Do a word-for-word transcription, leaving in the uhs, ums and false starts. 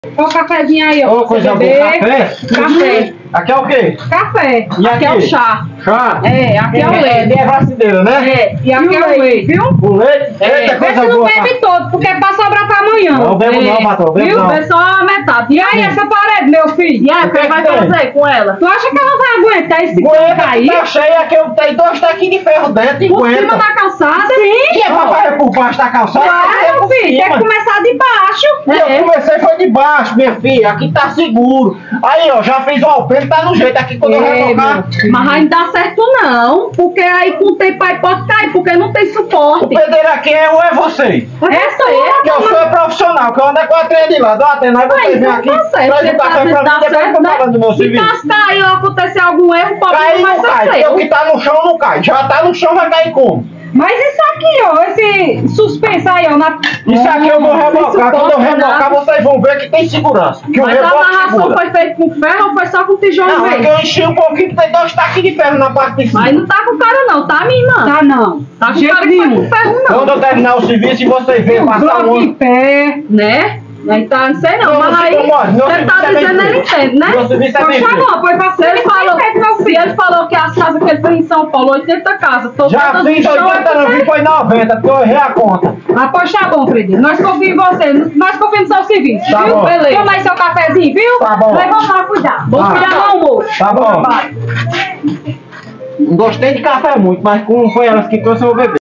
Olha o cafezinho aí, ó. Ô, coisa boa, café? Café. Aqui é o quê? Café. E aqui, aqui é o chá. Chá? É, aqui é o É, leite. é bracideira, né? É, e aqui é o leite, viu? O leite? É, Eita, vê coisa se não boa. bebe todo, porque é pra sobrar pra amanhã. Não bebo não, patrão, bebo viu? não. É só a metade. E aí, essa parede, meu filho? E aí, o que que vai tem? fazer com ela? Tu acha que ela vai aguentar esse Aguenta aí? que tá cheia, aqui eu tenho dois taquinhos de ferro dentro e Por cima aguenta. da calçada? Sim. E é pra fazer por baixo da calçada? tem que ser Claro, por filho. Tem cima. que começar de baixo. E É. eu comecei foi de baixo, minha filha. Aqui tá seguro. Aí, ó, já fiz o alpendre, tá no jeito aqui quando eu É, retocar. mas aí não dá certo não, porque aí com o tempo aí pode cair, porque não tem O suporte. pedreiro aqui é ou é você? Essa é Que eu sou profissional, que eu ando com a trem de lá. Dou atendo, aí vocês vêm então aqui, tá certo, traz o café pra mim, dá depois eu certo, tô né? falando do meu E serviço. caso cair ou acontecer algum erro, pode Cai não não vai cai, ser porque o seu. que tá no chão não cai. Já tá no chão, vai cair como? Mas isso aqui, ó, esse suspenso aí, ó, na... Isso aqui eu vou rebocar. Quando eu suporta rebocar, nada. vocês vão ver que tem segurança. Que o Mas a reboque amarração segura. foi feita com ferro ou foi só com tijolo Não, é que mesmo? eu enchi um pouquinho, tem dois taquinhos de ferro na parte de cima. Mas não tá com cara não, tá, minha irmã? Tá não. Tá com Jeito cara que foi nenhum. com ferro não. Quando eu terminar o serviço e vocês verem passar Bloco um em ano. pé, né? Aí tá, não sei não, Não, mas não aí sei como é. Meu você tá serviço é bem dizendo ele feito. entende, né? Meu serviço é bem Poxa, feito. não, foi pra Se você, ele falou, se ele falou que as casas que ele fez em São Paulo, oitenta casas, todas Já no fiz chão, é oitenta, não porque- vi, foi noventa, porque eu errei a conta. Ah, pois tá bom, Fredinho. Nós confiamos em você. Nós confiamos no seu serviço, Tá viu? bom. Beleza. Toma aí seu cafezinho, viu? Tá bom. Nós vamos lá cuidar. Vamos Tá. cuidar do almoço. Tá bom. Vai. Não gostei de café muito, mas como foi elas que trouxe, eu vou beber.